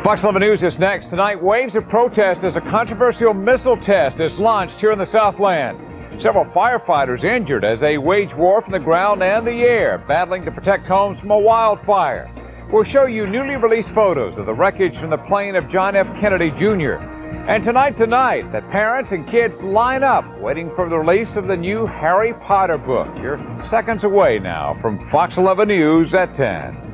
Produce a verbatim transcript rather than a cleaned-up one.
Fox eleven News is next. Tonight, waves of protest as a controversial missile test is launched here in the Southland. Several firefighters injured as they wage war from the ground and the air, battling to protect homes from a wildfire. We'll show you newly released photos of the wreckage from the plane of John F. Kennedy Junior And tonight, tonight, the parents and kids line up, waiting for the release of the new Harry Potter book. You're seconds away now from Fox eleven News at ten.